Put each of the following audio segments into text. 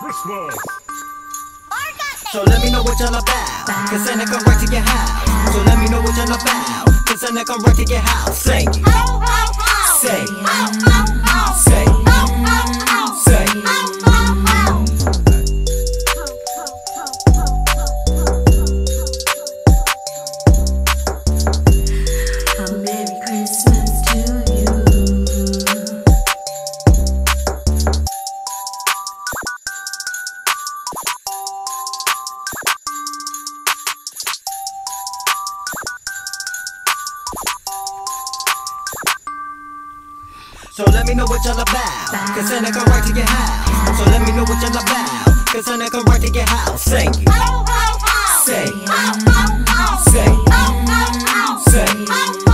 Christmas! So let me know what y'all about, cause I come right to your house. So let me know what y'all about, cause I come right to your house. Sing it. Say, say, say. A Merry Christmas to you. So let me know what y'all about, cause I come right to your house. So let me know what y'all about, cause I come right to your house. Sing it. Say, say, say.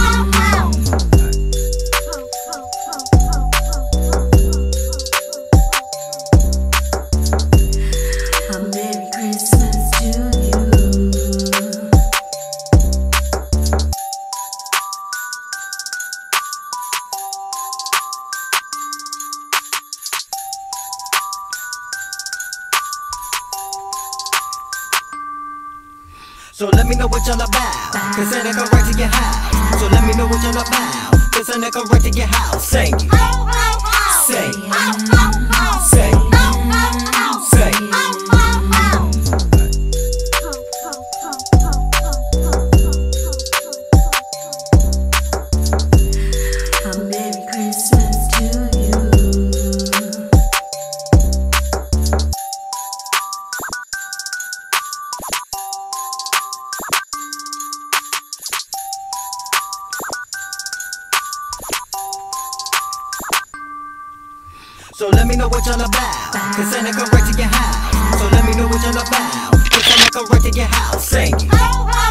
A Merry Christmas to you. So let me know what y'all about, cause I come right to your house. So let me know what y'all about, cause I come right to your house. Sing it. Say, say, say. A Merry Christmas to you. So let me know what y'all about, cause I come right to your house. So let me know what y'all about, cause I come right to your house. Sing it.